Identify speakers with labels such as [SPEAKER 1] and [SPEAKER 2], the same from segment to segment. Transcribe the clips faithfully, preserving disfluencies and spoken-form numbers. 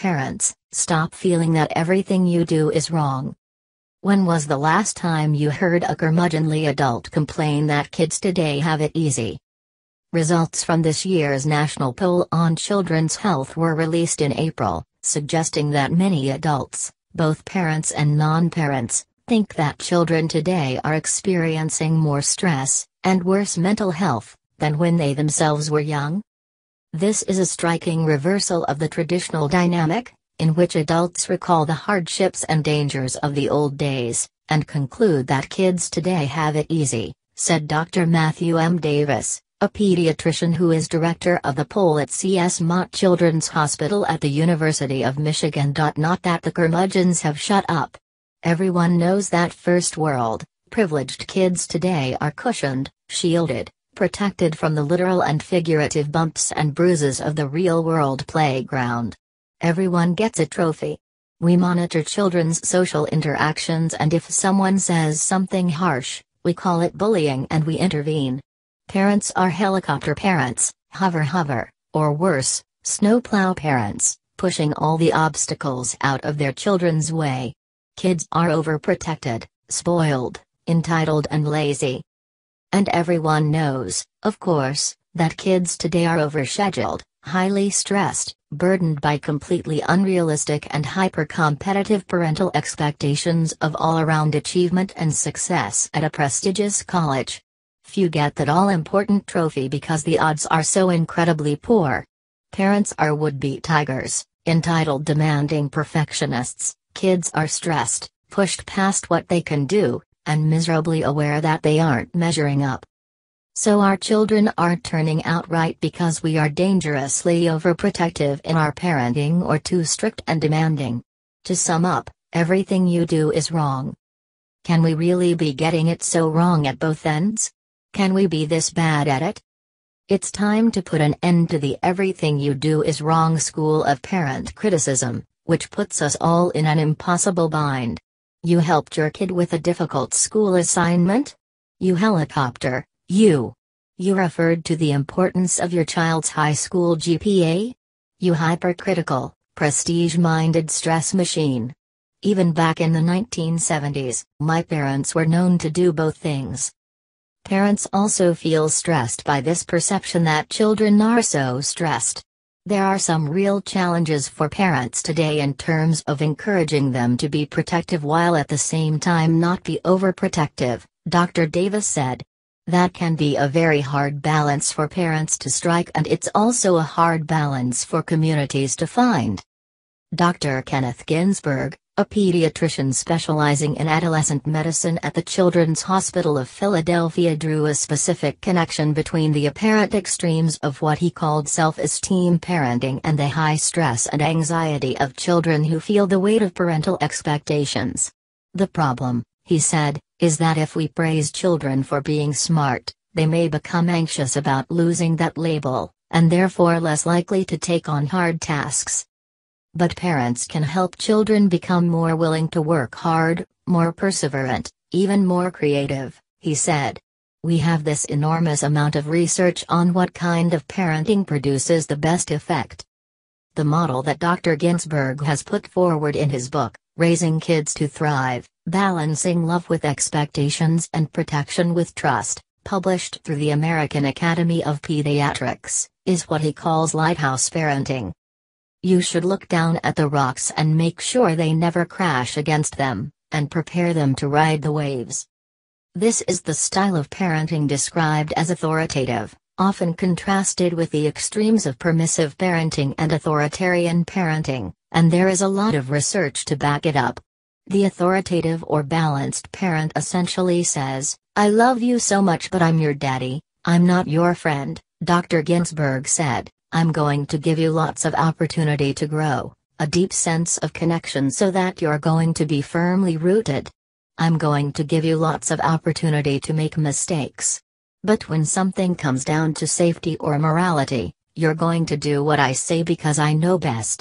[SPEAKER 1] parents, stop feeling that everything you do is wrong. When was the last time you heard a curmudgeonly adult complain that kids today have it easy? Results from this year's national poll on children's health were released in April, suggesting that many adults, both parents and non-parents, think that children today are experiencing more stress and worse mental health than when they themselves were young. This is a striking reversal of the traditional dynamic, in which adults recall the hardships and dangers of the old days, and conclude that kids today have it easy, said Doctor Matthew M. Davis, a pediatrician who is director of the poll at C S Mott Children's Hospital at the University of Michigan. Not that the curmudgeons have shut up. Everyone knows that first world, privileged kids today are cushioned, shielded, protected from the literal and figurative bumps and bruises of the real-world playground. Everyone gets a trophy. We monitor children's social interactions, and if someone says something harsh, we call it bullying and we intervene. Parents are helicopter parents, hover hover, or worse, snowplow parents, pushing all the obstacles out of their children's way. Kids are overprotected, spoiled, entitled and lazy. And everyone knows, of course, that kids today are overscheduled, highly stressed, burdened by completely unrealistic and hyper-competitive parental expectations of all-around achievement and success at a prestigious college. Few get that all-important trophy because the odds are so incredibly poor. Parents are would-be tigers, entitled demanding perfectionists. Kids are stressed, pushed past what they can do, and miserably aware that they aren't measuring up. So our children aren't turning out right because we are dangerously overprotective in our parenting or too strict and demanding. To sum up, everything you do is wrong. Can we really be getting it so wrong at both ends? Can we be this bad at it? It's time to put an end to the everything you do is wrong school of parent criticism, which puts us all in an impossible bind. You helped your kid with a difficult school assignment? You helicopter, you. You referred to the importance of your child's high school G P A? You hypercritical, prestige-minded stress machine. Even back in the nineteen seventies, my parents were known to do both things. Parents also feel stressed by this perception that children are so stressed. There are some real challenges for parents today in terms of encouraging them to be protective while at the same time not be overprotective, Doctor Davis said. That can be a very hard balance for parents to strike, and it's also a hard balance for communities to find. Doctor Kenneth Ginsburg, a pediatrician specializing in adolescent medicine at the Children's Hospital of Philadelphia, drew a specific connection between the apparent extremes of what he called self-esteem parenting and the high stress and anxiety of children who feel the weight of parental expectations. The problem, he said, is that if we praise children for being smart, they may become anxious about losing that label, and therefore less likely to take on hard tasks. But parents can help children become more willing to work hard, more perseverant, even more creative, he said. We have this enormous amount of research on what kind of parenting produces the best effect. The model that Doctor Ginsburg has put forward in his book, Raising Kids to Thrive, Balancing Love with Expectations and Protection with Trust, published through the American Academy of Pediatrics, is what he calls lighthouse parenting. You should look down at the rocks and make sure they never crash against them, and prepare them to ride the waves. This is the style of parenting described as authoritative, often contrasted with the extremes of permissive parenting and authoritarian parenting, and there is a lot of research to back it up. The authoritative or balanced parent essentially says, "I love you so much, but I'm your daddy, I'm not your friend," Doctor Ginsburg said. I'm going to give you lots of opportunity to grow, a deep sense of connection so that you're going to be firmly rooted. I'm going to give you lots of opportunity to make mistakes. But when something comes down to safety or morality, you're going to do what I say because I know best.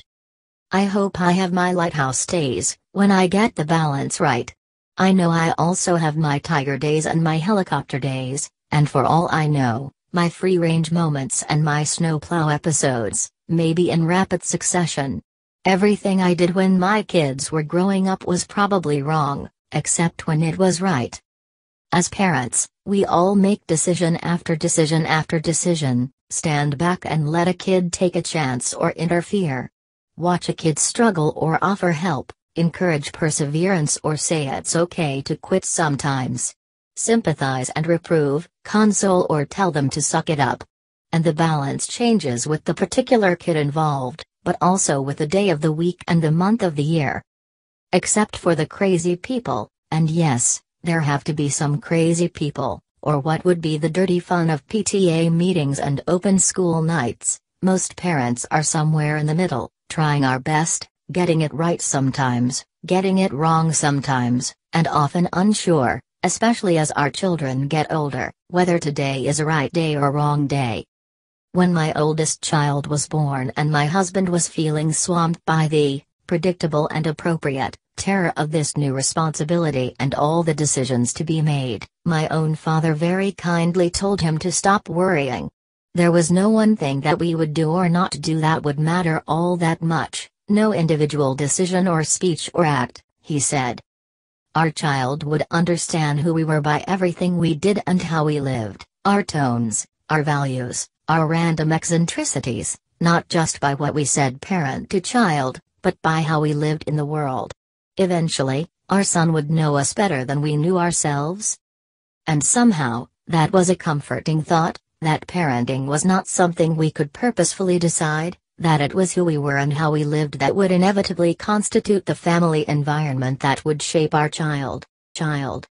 [SPEAKER 1] I hope I have my lighthouse days, when I get the balance right. I know I also have my tiger days and my helicopter days, and for all I know, my free-range moments and my snowplow episodes, maybe in rapid succession. Everything I did when my kids were growing up was probably wrong, except when it was right. As parents, we all make decision after decision after decision, stand back and let a kid take a chance or interfere. Watch a kid struggle or offer help, encourage perseverance or say it's okay to quit sometimes. Sympathize and reprove, console or tell them to suck it up. And the balance changes with the particular kid involved, but also with the day of the week and the month of the year. Except for the crazy people, and yes, there have to be some crazy people, or what would be the dirty fun of P T A meetings and open school nights, most parents are somewhere in the middle, trying our best, getting it right sometimes, getting it wrong sometimes, and often unsure, especially as our children get older, whether today is a right day or wrong day. When my oldest child was born and my husband was feeling swamped by the predictable and appropriate terror of this new responsibility and all the decisions to be made, my own father very kindly told him to stop worrying. There was no one thing that we would do or not do that would matter all that much, no individual decision or speech or act, he said. Our child would understand who we were by everything we did and how we lived, our tones, our values, our random eccentricities, not just by what we said parent to child, but by how we lived in the world. Eventually, our son would know us better than we knew ourselves. And somehow, that was a comforting thought, that parenting was not something we could purposefully decide, that it was who we were and how we lived that would inevitably constitute the family environment that would shape our child. Child.